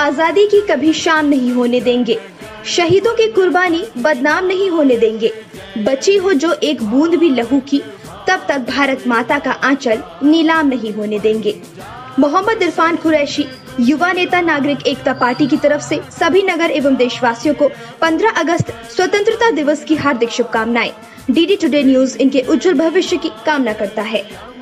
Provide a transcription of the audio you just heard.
आजादी की कभी शाम नहीं होने देंगे। शहीदों की कुर्बानी बदनाम नहीं होने देंगे। बची हो जो एक बूंद भी लहू की, तब तक भारत माता का आंचल नीलाम नहीं होने देंगे। मोहम्मद इरफान कुरैशी, युवा नेता, नागरिक एकता पार्टी की तरफ से सभी नगर एवं देशवासियों को 15 अगस्त स्वतंत्रता दिवस की हार्दिक शुभकामनाएं। डीडी टुडे न्यूज इनके उज्जवल भविष्य की कामना करता है।